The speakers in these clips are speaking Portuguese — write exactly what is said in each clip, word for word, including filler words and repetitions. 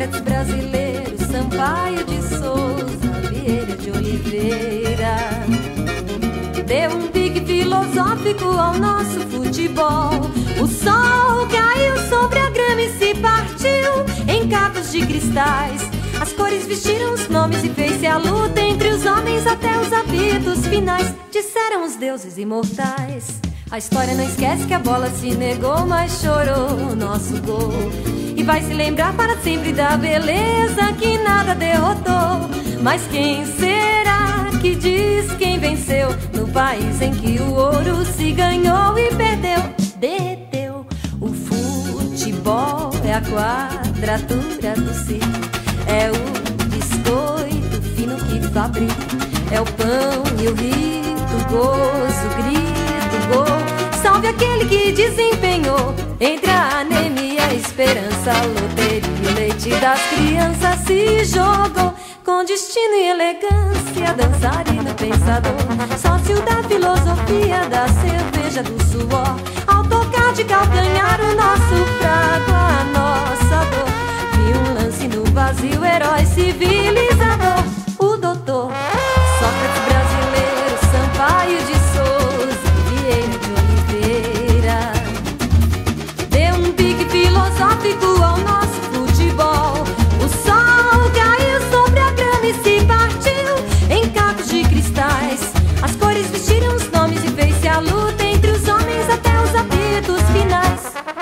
Sócrates brasileiro, Sampaio de Souza, Vieira de Oliveira. Deu um pique filosófico ao nosso futebol. O sol caiu sobre a grama e se partiu em cacos de cristais. As cores vestiram os nomes e fez-se a luta entre os homens até os apitos finais. Disseram os deuses imortais. A história não esquece que a bola se negou, mas chorou o nosso gol. E vai se lembrar para sempre da beleza que nada derrotou. Mas quem será que diz quem venceu no país em que o ouro se ganhou e perdeu? Derreteu. O futebol é a quadratura do circo, é o biscoito fino que fabrica, é o pão e o rito, o gozo, o grito, o gol. Salve aquele que desempenhou entre a anemia, a esperança, a loteria, o leite das crianças se jogou. Com destino e elegância, dançarino pensador, sócio da filosofia, da cerveja, do suor. Ao tocar de calcanhar o nosso fraco, a nossa dor. Vi um lance no vazio, herói civilizador. O doutor Sócrates brasileiro, Sampaio de Souza, Vieira de Oliveira. Deu um pique filosófico ao nosso futebol. O sol caiu sobre a grama e se partiu em cacos de cristais. As cores vestiram os nomes e fez-se a luta entre os homens até os apitos finais.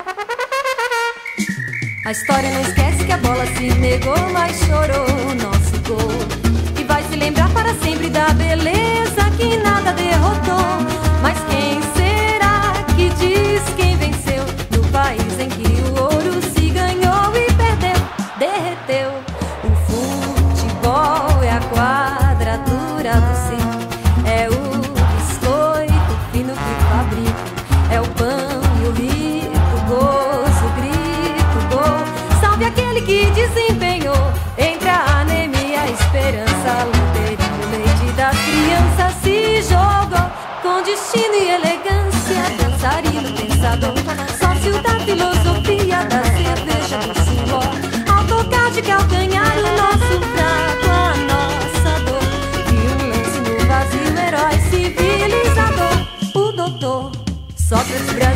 A história não esquece que a bola se negou, mas chorou o nosso gol. E vai se lembrar para sempre da beleza que nada derrotou. Mas quem será que diz quem venceu no país em que o ouro se ganhou e perdeu? Derreteu. O futebol é a quadratura do circo, é o biscoito fino que fabrica, é o pão e o rito, o gozo, o grito, o gol. Salve aquele que desempenhou entre a anemia, a esperança, a loteria, o leite das crianças se jogou. Com destino e elegância, dançarino pensador, sócio da filosofia, da cerveja, do suor. Ao tocar de calcanhar o nosso fraco, a nossa dor. E um lance no vazio, herói civilizador. O doutor Sócrates brasileiro,